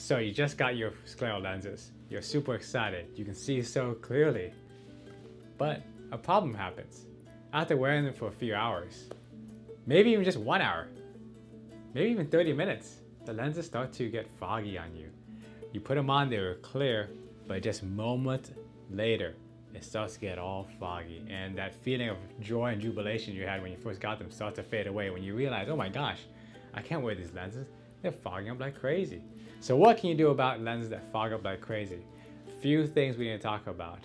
So you just got your scleral lenses. You're super excited. You can see so clearly. But a problem happens. After wearing them for a few hours, maybe even just 1 hour, maybe even 30 minutes, the lenses start to get foggy on you. You put them on, they were clear, but just moments later, it starts to get all foggy. And that feeling of joy and jubilation you had when you first got them starts to fade away when you realize, oh my gosh, I can't wear these lenses. They're fogging up like crazy. So what can you do about lenses that fog up like crazy? Few things we need to talk about.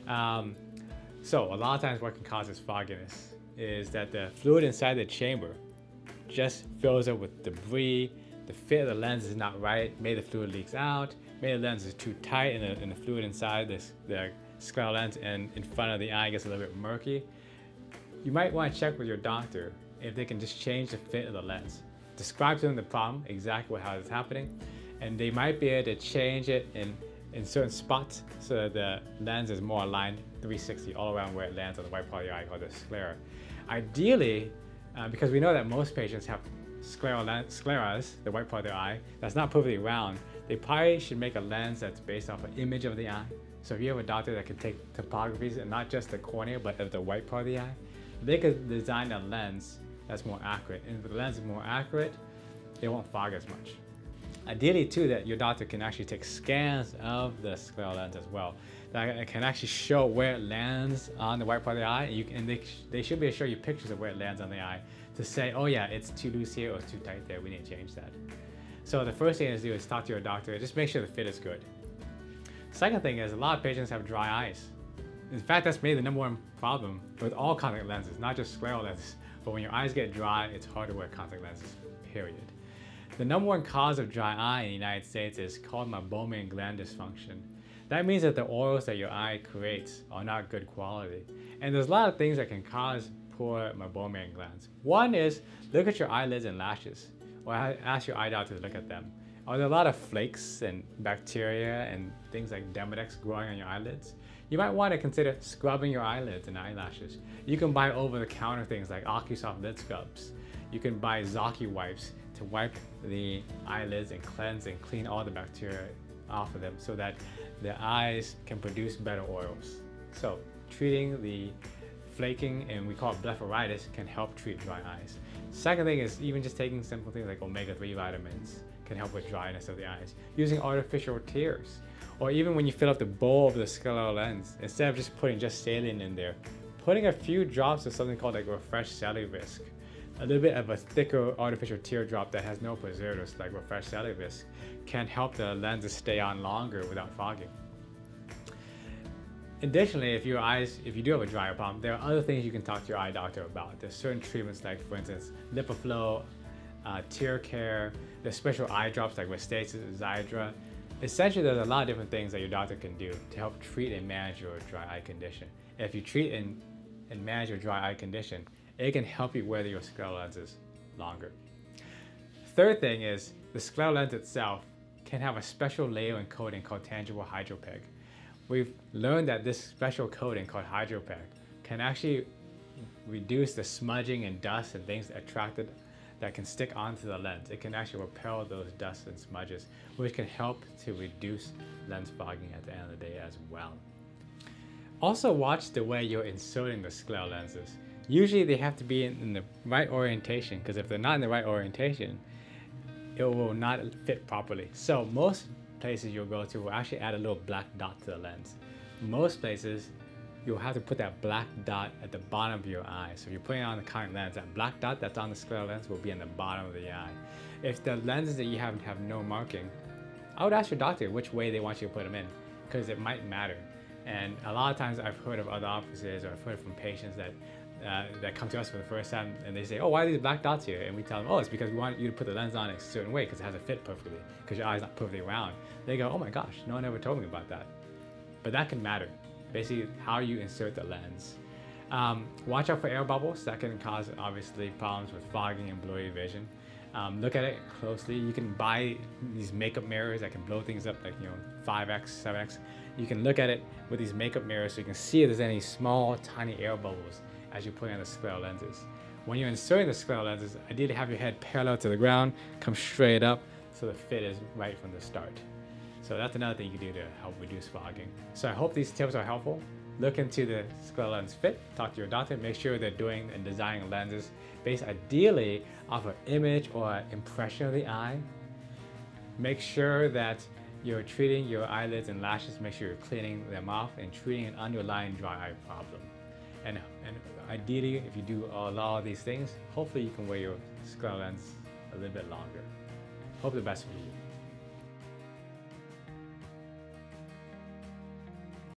So a lot of times what can cause this fogginess is that the fluid inside the chamber just fills up with debris. The fit of the lens is not right. Maybe the fluid leaks out. Maybe the lens is too tight and the fluid inside the scleral lens and in front of the eye gets a little bit murky. You might want to check with your doctor if they can just change the fit of the lens. Describe to them the problem, exactly how it's happening, and they might be able to change it in certain spots so that the lens is more aligned 360 all around where it lands on the white part of the eye called the sclera. Ideally, because we know that most patients have scleras, the white part of their eye, that's not perfectly round, they probably should make a lens that's based off an image of the eye. So if you have a doctor that can take topographies and not just the cornea but of the white part of the eye, they could design a lens that's more accurate. And if the lens is more accurate, it won't fog as much. Ideally too, that your doctor can actually take scans of the scleral lens as well. That can actually show where it lands on the white part of the eye, and they should be able to show you pictures of where it lands on the eye to say, oh yeah, it's too loose here or it's too tight there, we need to change that. So the first thing to do is talk to your doctor, just make sure the fit is good. Second thing is a lot of patients have dry eyes. In fact, that's maybe the #1 problem with all contact lenses, not just scleral lenses, but when your eyes get dry, it's hard to wear contact lenses, period. The #1 cause of dry eye in the United States is called Meibomia and gland dysfunction. That means that the oils that your eye creates are not good quality. And there's a lot of things that can cause poor Meibomia glands. One is, look at your eyelids and lashes, or ask your eye doctor to look at them. Are there a lot of flakes and bacteria and things like Demodex growing on your eyelids? You might want to consider scrubbing your eyelids and eyelashes. You can buy over-the-counter things like OcuSoft lid scrubs. You can buy Zaki wipes to wipe the eyelids and cleanse and clean all the bacteria off of them so that the eyes can produce better oils. So treating the flaking, and we call it blepharitis, can help treat dry eyes. Second thing is even just taking simple things like omega-3 vitamins can help with dryness of the eyes. Using artificial tears, or even when you fill up the bowl of the scleral lens, instead of just putting just saline in there, putting a few drops of something called like Refresh Celluvisc, a little bit of a thicker artificial teardrop that has no preservatives like Refresh Celluvisc, can help the lenses stay on longer without fogging. Additionally, if you do have a dry eye problem, there are other things you can talk to your eye doctor about. There's certain treatments like, for instance, LipiFlow, tear care, there's special eye drops like Restasis, Hydra. Essentially, there's a lot of different things that your doctor can do to help treat and manage your dry eye condition. And if you treat and manage your dry eye condition, it can help you wear your scleral lenses longer. Third thing is, the scleral lens itself can have a special layer and coating called tangible Hydra-Peg. We've learned that this special coating called Hydra-Peg can actually reduce the smudging and dust and things that can stick onto the lens. It can actually repel those dust and smudges, which can help to reduce lens fogging at the end of the day as well. Also watch the way you're inserting the scleral lenses. Usually they have to be in the right orientation, because if they're not in the right orientation, it will not fit properly. So most places you'll go to will actually add a little black dot to the lens. Most places you'll have to put that black dot at the bottom of your eye. So if you're putting on the contact lens, that black dot that's on the scleral lens will be in the bottom of the eye. If the lenses that you have no marking, I would ask your doctor which way they want you to put them in, because it might matter. And a lot of times I've heard of other offices, or I've heard from patients that come to us for the first time and they say, oh, why are these black dots here? And we tell them, oh, it's because we want you to put the lens on a certain way because it has to fit perfectly, because your eye's not perfectly round. They go, oh my gosh, no one ever told me about that. But that can matter, basically how you insert the lens. Watch out for air bubbles. That can cause, obviously, problems with fogging and blurry vision. Look at it closely. You can buy these makeup mirrors that can blow things up like 5x, 7x. You can look at it with these makeup mirrors so you can see if there's any small, tiny air bubbles as you put in the scleral lenses. When you're inserting the scleral lenses, ideally have your head parallel to the ground, come straight up, so the fit is right from the start. So that's another thing you can do to help reduce fogging. So I hope these tips are helpful. Look into the Scleral lens fit, talk to your doctor, make sure they're doing and designing lenses based ideally off an image or an impression of the eye. Make sure that you're treating your eyelids and lashes, make sure you're cleaning them off and treating an underlying dry eye problem. And ideally, if you do a lot of these things, hopefully you can wear your Scleral lens a little bit longer. Hope the best for you.